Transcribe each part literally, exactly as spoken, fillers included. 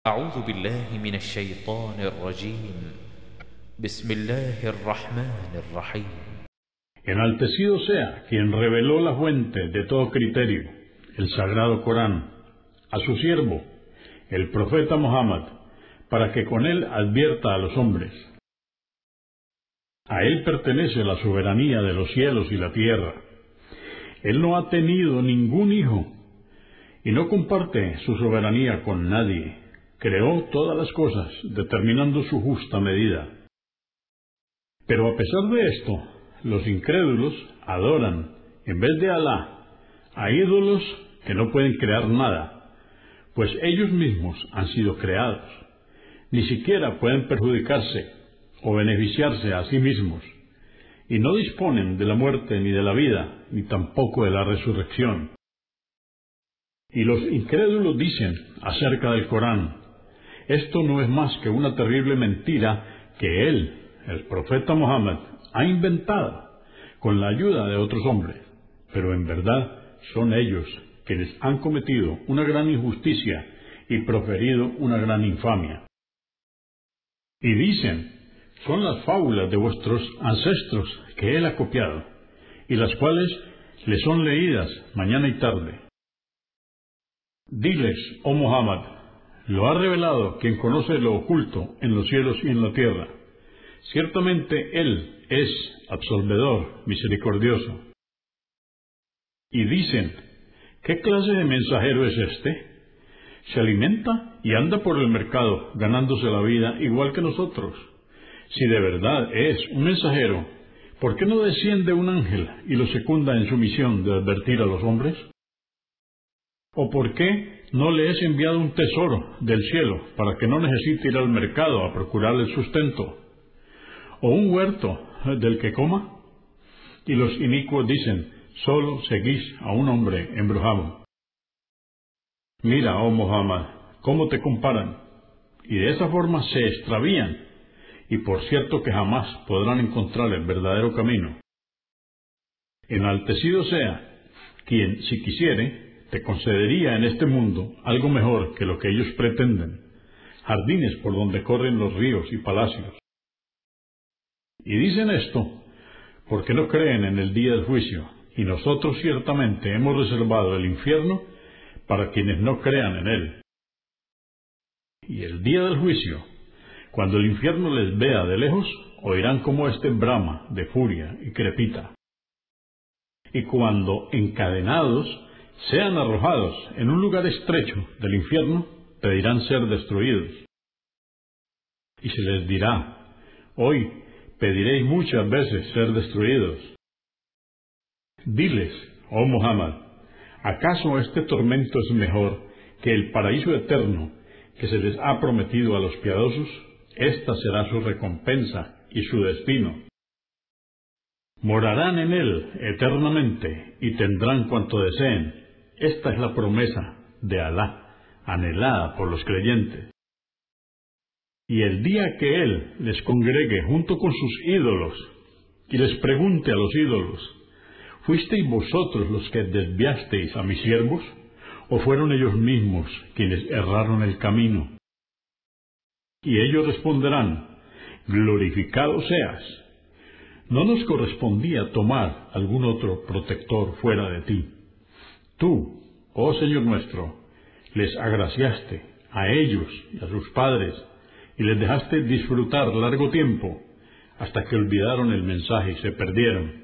أعوذ بالله من الشيطان الرجيم بسم الله الرحمن الرحيم. Enaltecido sea quien reveló la fuente de todo criterio, el sagrado Corán, a su siervo, el profeta Muhammad, para que con él advierta a los hombres. A él pertenece la soberanía de los cielos y la tierra. Él no ha tenido ningún hijo y no comparte su soberanía con nadie. Creó todas las cosas, determinando su justa medida. Pero a pesar de esto, los incrédulos adoran, en vez de Alá, a ídolos que no pueden crear nada, pues ellos mismos han sido creados. Ni siquiera pueden perjudicarse o beneficiarse a sí mismos, y no disponen de la muerte ni de la vida, ni tampoco de la resurrección. Y los incrédulos dicen acerca del Corán: esto no es más que una terrible mentira que él, el profeta Muhammad, ha inventado con la ayuda de otros hombres, pero en verdad son ellos quienes han cometido una gran injusticia y proferido una gran infamia. Y dicen: son las fábulas de vuestros ancestros que él ha copiado, y las cuales le son leídas mañana y tarde. Diles, oh Muhammad, lo ha revelado quien conoce lo oculto en los cielos y en la tierra. Ciertamente Él es absolvedor, misericordioso. Y dicen: ¿qué clase de mensajero es este? Se alimenta y anda por el mercado, ganándose la vida igual que nosotros. Si de verdad es un mensajero, ¿por qué no desciende un ángel y lo secunda en su misión de advertir a los hombres? ¿O por qué no le es enviado un tesoro del cielo para que no necesite ir al mercado a procurar el sustento? ¿O un huerto del que coma? Y los inicuos dicen: solo seguís a un hombre embrujado. Mira, oh Muhammad, cómo te comparan, y de esa forma se extravían, y por cierto que jamás podrán encontrar el verdadero camino. Enaltecido sea quien, si quisiere, te concedería en este mundo algo mejor que lo que ellos pretenden, jardines por donde corren los ríos y palacios. Y dicen esto porque no creen en el día del juicio, y nosotros ciertamente hemos reservado el infierno para quienes no crean en él. Y el día del juicio, cuando el infierno les vea de lejos, oirán como éste brama de furia y crepita. Y cuando encadenados sean arrojados en un lugar estrecho del infierno, pedirán ser destruidos. Y se les dirá: hoy pediréis muchas veces ser destruidos. Diles, oh Muhammad, ¿acaso este tormento es mejor que el paraíso eterno que se les ha prometido a los piadosos? Esta será su recompensa y su destino. Morarán en él eternamente y tendrán cuanto deseen. Esta es la promesa de Alá, anhelada por los creyentes. Y el día que Él les congregue junto con sus ídolos y les pregunte a los ídolos: ¿fuisteis vosotros los que desviasteis a mis siervos, o fueron ellos mismos quienes erraron el camino? Y ellos responderán: glorificado seas. No nos correspondía tomar algún otro protector fuera de ti. Tú, oh Señor nuestro, les agraciaste a ellos y a sus padres, y les dejaste disfrutar largo tiempo, hasta que olvidaron el mensaje y se perdieron.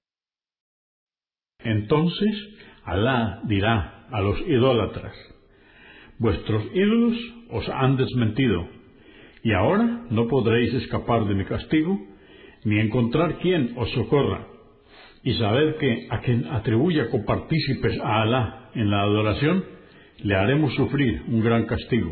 Entonces Alá dirá a los idólatras: vuestros ídolos os han desmentido, y ahora no podréis escapar de mi castigo, ni encontrar quien os socorra. Y sabed que a quien atribuya copartícipes a Alá en la adoración, le haremos sufrir un gran castigo.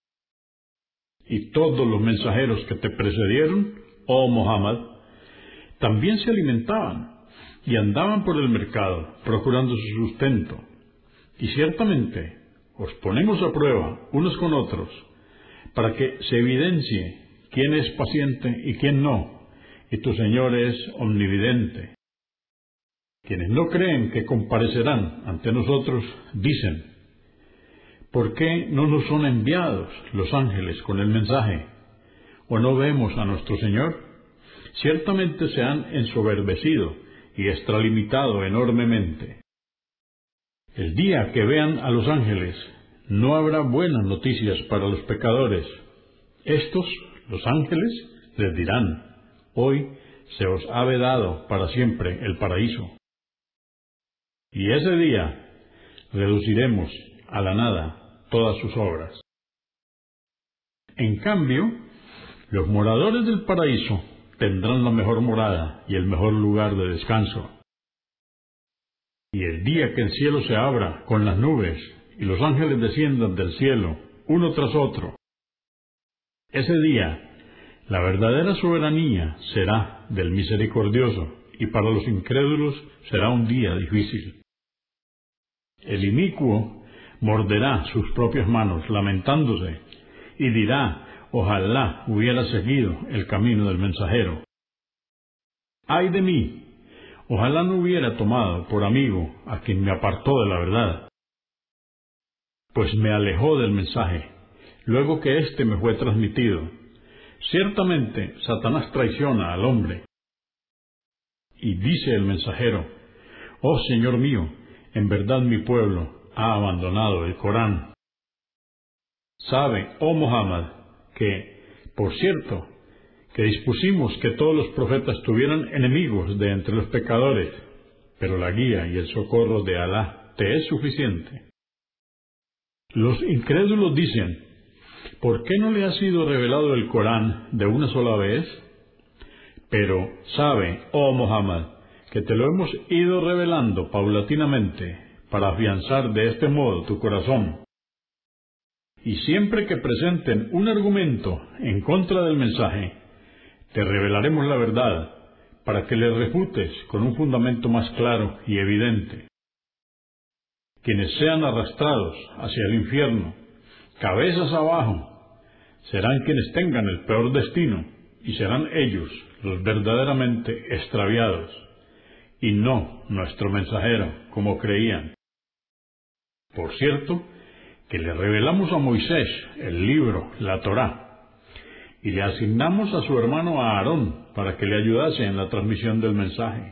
Y todos los mensajeros que te precedieron, oh Muhammad, también se alimentaban y andaban por el mercado procurando su sustento. Y ciertamente os ponemos a prueba unos con otros, para que se evidencie quién es paciente y quién no, y tu Señor es omnividente. Quienes no creen que comparecerán ante nosotros dicen: ¿Por qué no nos son enviados los ángeles con el mensaje? ¿O no vemos a nuestro Señor? Ciertamente se han ensoberbecido y extralimitado enormemente. El día que vean a los ángeles, no habrá buenas noticias para los pecadores. Estos, los ángeles, les dirán: hoy se os ha vedado para siempre el paraíso. Y ese día reduciremos a la nada todas sus obras. En cambio, los moradores del paraíso tendrán la mejor morada y el mejor lugar de descanso. Y el día que el cielo se abra con las nubes y los ángeles desciendan del cielo, uno tras otro, ese día la verdadera soberanía será del misericordioso, y para los incrédulos será un día difícil. El inicuo morderá sus propias manos, lamentándose, y dirá: ojalá hubiera seguido el camino del mensajero. ¡Ay de mí! Ojalá no hubiera tomado por amigo a quien me apartó de la verdad, pues me alejó del mensaje, luego que éste me fue transmitido. Ciertamente Satanás traiciona al hombre. Y dice el mensajero: oh Señor mío, en verdad mi pueblo ha abandonado el Corán. Sabe, oh Muhammad, que, por cierto, que dispusimos que todos los profetas tuvieran enemigos de entre los pecadores, pero la guía y el socorro de Alá te es suficiente. Los incrédulos dicen: ¿por qué no le ha sido revelado el Corán de una sola vez? Pero sabe, oh Muhammad, que te lo hemos ido revelando paulatinamente para afianzar de este modo tu corazón. Y siempre que presenten un argumento en contra del mensaje, te revelaremos la verdad para que le refutes con un fundamento más claro y evidente. Quienes sean arrastrados hacia el infierno, cabezas abajo, serán quienes tengan el peor destino, y serán ellos los verdaderamente extraviados, y no nuestro mensajero, como creían. Por cierto, que le revelamos a Moisés el libro, la Torá, y le asignamos a su hermano Aarón para que le ayudase en la transmisión del mensaje.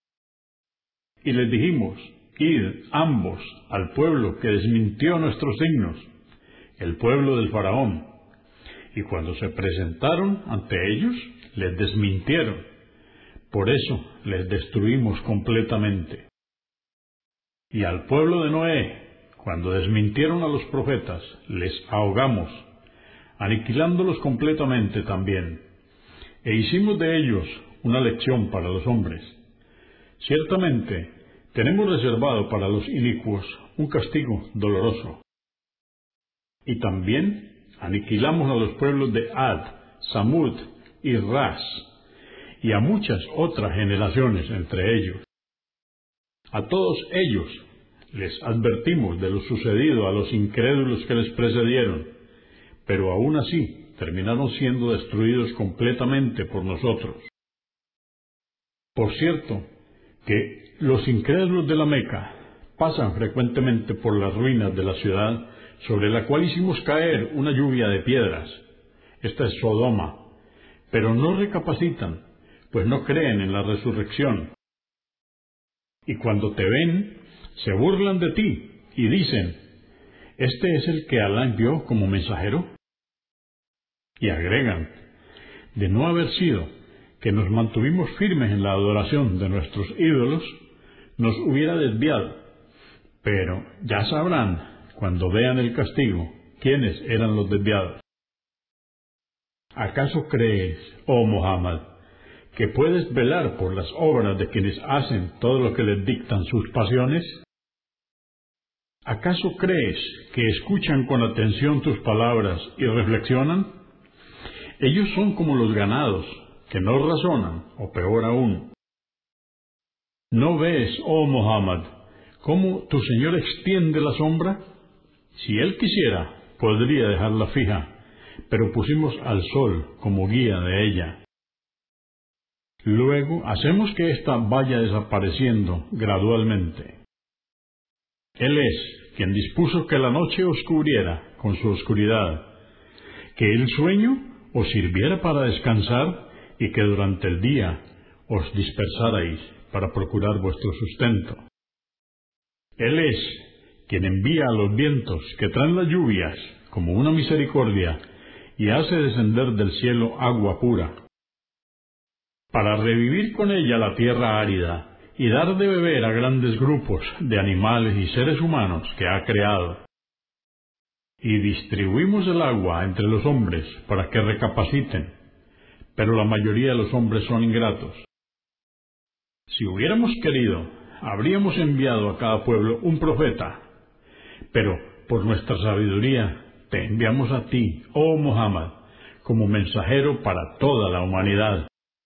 Y les dijimos: id ambos al pueblo que desmintió nuestros signos, el pueblo del faraón. Y cuando se presentaron ante ellos, les desmintieron. Por eso les destruimos completamente. Y al pueblo de Noé, cuando desmintieron a los profetas, les ahogamos, aniquilándolos completamente también. E hicimos de ellos una lección para los hombres. Ciertamente, tenemos reservado para los inicuos un castigo doloroso. Y también aniquilamos a los pueblos de Ad, Samud y Ras, y a muchas otras generaciones entre ellos. A todos ellos les advertimos de lo sucedido a los incrédulos que les precedieron, pero aún así terminaron siendo destruidos completamente por nosotros. Por cierto, que los incrédulos de la Meca pasan frecuentemente por las ruinas de la ciudad sobre la cual hicimos caer una lluvia de piedras. Esta es Sodoma, pero no recapacitan, pues no creen en la resurrección. Y cuando te ven, se burlan de ti y dicen: ¿este es el que Alá envió como mensajero? Y agregan: de no haber sido que nos mantuvimos firmes en la adoración de nuestros ídolos, nos hubiera desviado. Pero ya sabrán, cuando vean el castigo, quiénes eran los desviados. ¿Acaso crees, oh Muhammad, que puedes velar por las obras de quienes hacen todo lo que les dictan sus pasiones? ¿Acaso crees que escuchan con atención tus palabras y reflexionan? Ellos son como los ganados, que no razonan, o peor aún. ¿No ves, oh Muhammad, cómo tu Señor extiende la sombra? Si Él quisiera, podría dejarla fija, pero pusimos al sol como guía de ella. Luego hacemos que ésta vaya desapareciendo gradualmente. Él es quien dispuso que la noche os cubriera con su oscuridad, que el sueño os sirviera para descansar y que durante el día os dispersarais para procurar vuestro sustento. Él es quien envía a los vientos que traen las lluvias como una misericordia y hace descender del cielo agua pura, para revivir con ella la tierra árida y dar de beber a grandes grupos de animales y seres humanos que ha creado. Y distribuimos el agua entre los hombres para que recapaciten, pero la mayoría de los hombres son ingratos. Si hubiéramos querido, habríamos enviado a cada pueblo un profeta, pero por nuestra sabiduría te enviamos a ti, oh Muhammad, como mensajero para toda la humanidad.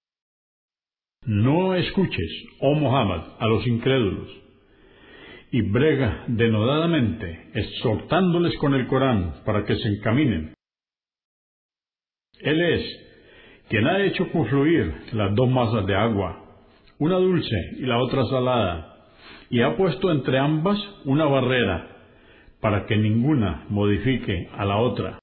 No escuches, oh Muhammad, a los incrédulos, y brega denodadamente, exhortándoles con el Corán para que se encaminen. Él es quien ha hecho confluir las dos masas de agua, una dulce y la otra salada, y ha puesto entre ambas una barrera, para que ninguna modifique a la otra.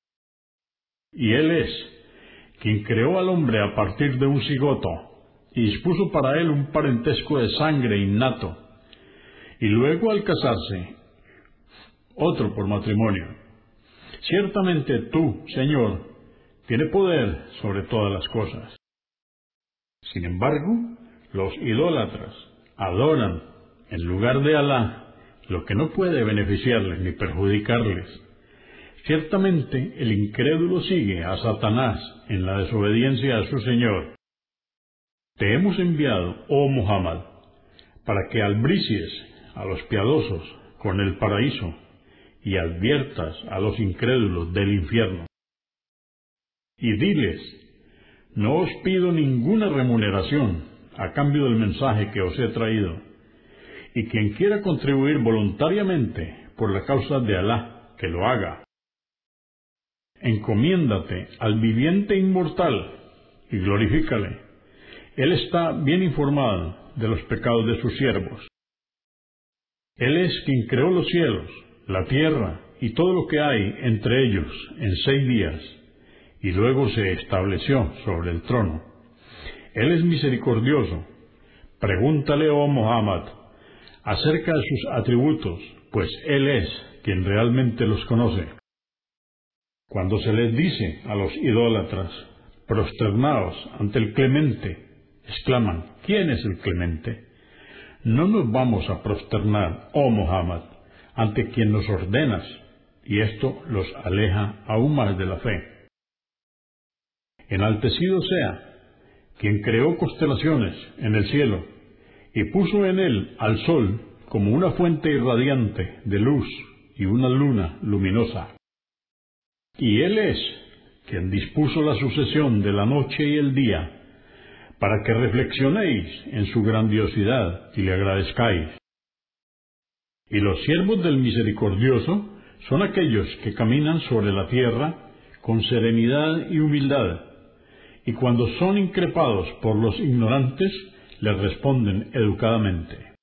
Y Él es quien creó al hombre a partir de un cigoto, y dispuso para él un parentesco de sangre innato, y luego al casarse, otro por matrimonio. Ciertamente tú, Señor, tienes poder sobre todas las cosas. Sin embargo, los idólatras adoran en lugar de Alá lo que no puede beneficiarles ni perjudicarles. Ciertamente el incrédulo sigue a Satanás en la desobediencia a su Señor. Te hemos enviado, oh Muhammad, para que albricies a los piadosos con el paraíso y adviertas a los incrédulos del infierno. Y diles, no os pido ninguna remuneración a cambio del mensaje que os he traído, y quien quiera contribuir voluntariamente por la causa de Alá, que lo haga. Encomiéndate al viviente inmortal y glorifícale. Él está bien informado de los pecados de sus siervos. Él es quien creó los cielos, la tierra y todo lo que hay entre ellos en seis días, y luego se estableció sobre el trono. Él es misericordioso. Pregúntale, oh Muhammad, acerca de sus atributos, pues Él es quien realmente los conoce. Cuando se les dice a los idólatras, prosternaos ante el Clemente, exclaman, ¿quién es el Clemente? No nos vamos a prosternar, oh Muhammad, ante quien nos ordenas, y esto los aleja aún más de la fe. Enaltecido sea quien creó constelaciones en el cielo y puso en él al sol como una fuente irradiante de luz y una luna luminosa. Y Él es quien dispuso la sucesión de la noche y el día, para que reflexionéis en su grandiosidad y le agradezcáis. Y los siervos del Misericordioso son aquellos que caminan sobre la tierra con serenidad y humildad, y cuando son increpados por los ignorantes, les responden educadamente.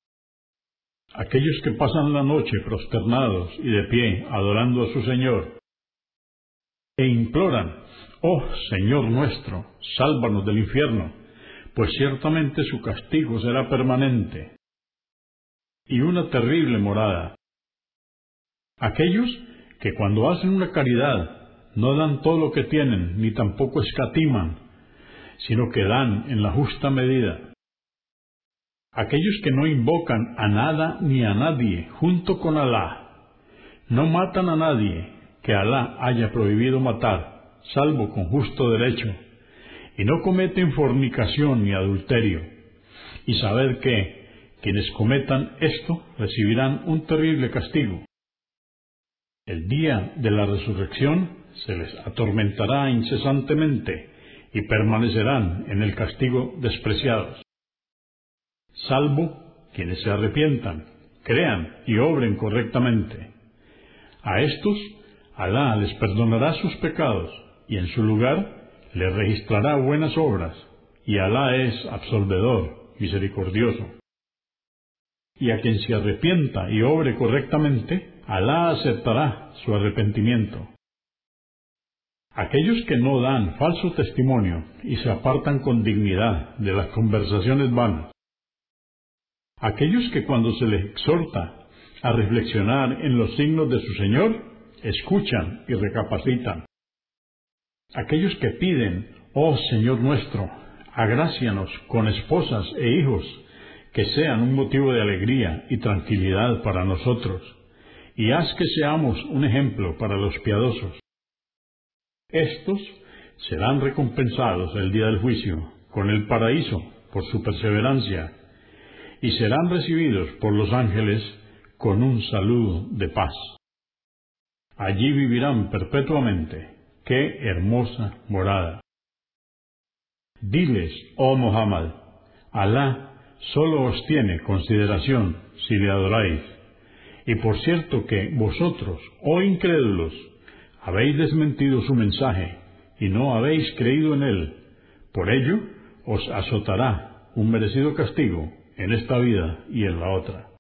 Aquellos que pasan la noche prosternados y de pie adorando a su Señor, e imploran, oh Señor nuestro, sálvanos del infierno, pues ciertamente su castigo será permanente, y una terrible morada. Aquellos que cuando hacen una caridad no dan todo lo que tienen, ni tampoco escatiman, sino que dan en la justa medida. Aquellos que no invocan a nada ni a nadie junto con Alá, no matan a nadie que Alá haya prohibido matar, salvo con justo derecho, y no cometen fornicación ni adulterio, y sabed que quienes cometan esto recibirán un terrible castigo. El día de la resurrección se les atormentará incesantemente y permanecerán en el castigo despreciados, salvo quienes se arrepientan, crean y obren correctamente. A estos Alá les perdonará sus pecados y en su lugar les registrará buenas obras, y Alá es absolvedor, misericordioso. y a quien se arrepienta y obre correctamente, Alá aceptará su arrepentimiento. Aquellos que no dan falso testimonio y se apartan con dignidad de las conversaciones vanas. Aquellos que cuando se les exhorta a reflexionar en los signos de su Señor, escuchan y recapacitan. Aquellos que piden, oh Señor nuestro, agrácianos con esposas e hijos que sean un motivo de alegría y tranquilidad para nosotros, y haz que seamos un ejemplo para los piadosos. Estos serán recompensados el día del juicio con el paraíso por su perseverancia, y serán recibidos por los ángeles con un saludo de paz. Allí vivirán perpetuamente. ¡Qué hermosa morada! Diles, oh Muhammad, Alá solo os tiene consideración si le adoráis, y por cierto que vosotros, oh incrédulos, habéis desmentido su mensaje y no habéis creído en él. Por ello os azotará un merecido castigo en esta vida y en la otra.